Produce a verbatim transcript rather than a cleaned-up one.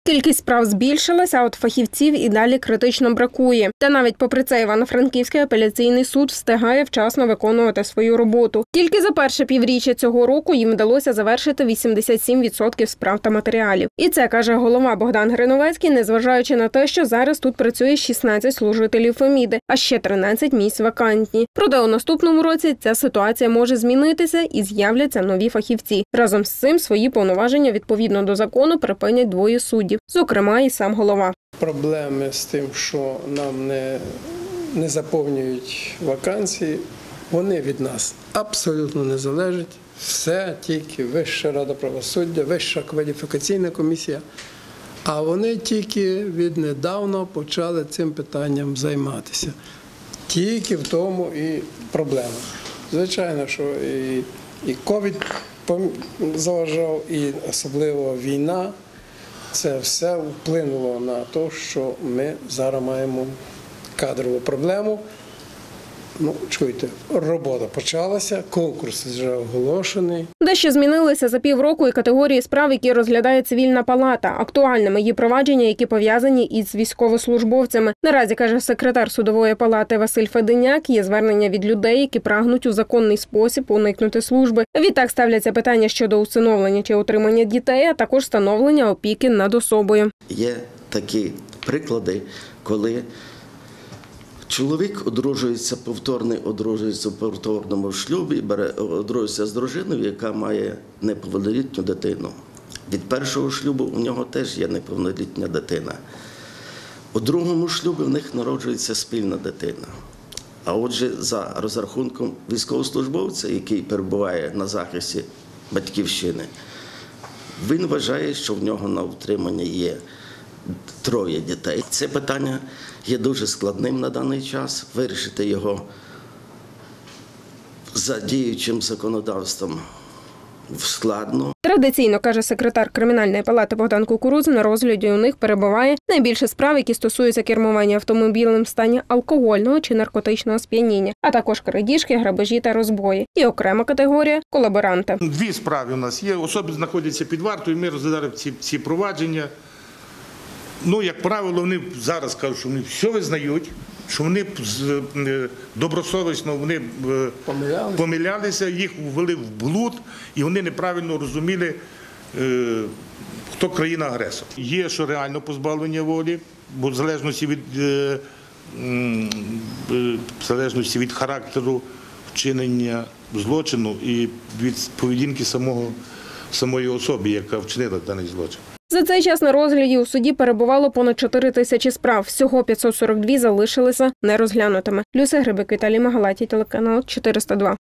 Кількість справ збільшилася, а от фахівців і далі критично бракує. Та навіть попри це Івано-Франківський апеляційний суд встигає вчасно виконувати свою роботу. Тільки за перше півріччя цього року їм вдалося завершити вісімдесят сім відсотків справ та матеріалів. І це, каже голова Богдан Гриновецький, незважаючи на те, що зараз тут працює шістнадцять служителів Феміди, а ще тринадцять місць вакантні. Проте у наступному році ця ситуація може змінитися і з'являться нові фахівці. Разом з цим свої повноваження відповідно до закону припинять двоє суддів, зокрема і сам голова. Проблеми з тим, що нам не, не заповнюють вакансії, вони від нас абсолютно не залежать. Все тільки Вища рада правосуддя, Вища кваліфікаційна комісія. А вони тільки віднедавна почали цим питанням займатися. Тільки в тому і проблема. Звичайно, що і, і ковід заважав, і особливо війна. Це все вплинуло на те, що ми зараз маємо кадрову проблему. Ну, чуєте, робота почалася, конкурс вже оголошений. Дещо змінилися за півроку і категорії справ, які розглядає цивільна палата. Актуальними є провадження, які пов'язані із військовослужбовцями. Наразі, каже секретар судової палати Василь Феденяк, є звернення від людей, які прагнуть у законний спосіб уникнути служби. Відтак ставляться питання щодо усиновлення чи утримання дітей, а також встановлення опіки над особою. Є такі приклади, коли чоловік одружується повторний, одружується в повторному шлюбі, бере, одружується з дружиною, яка має неповнолітню дитину. Від першого шлюбу у нього теж є неповнолітня дитина. У другому шлюбі в них народжується спільна дитина. А отже, за розрахунком військовослужбовця, який перебуває на захисті батьківщини, він вважає, що в нього на утриманні є троє дітей. Це питання є дуже складним на даний час. Вирішити його за діючим законодавством складно. Традиційно, каже секретар кримінальної палати Богдан Кукурудза, на розгляді у них перебуває найбільше справ, які стосуються кермування автомобілем в стані алкогольного чи наркотичного сп'яніння, а також крадіжки, грабежі та розбої. І окрема категорія – колаборанти. Дві справи у нас є. Особи знаходяться під вартою, ми розглядаємо ці, ці провадження. Ну, як правило, вони зараз кажуть, що вони все визнають, що вони добросовісно вони помилялися. помилялися, їх ввели в блуд, і вони неправильно розуміли, хто країна-агресор. Є, що реально позбавлення волі, бо в залежності від, в залежності від характеру вчинення злочину і від поведінки самого, самої особи, яка вчинила даний злочин. За цей час на розгляді у суді перебувало понад чотири тисячі справ. Всього п'ятсот сорок дві залишилися нерозглянутими. Люся Грибик, Віталій Магалатій, телеканал чотириста два.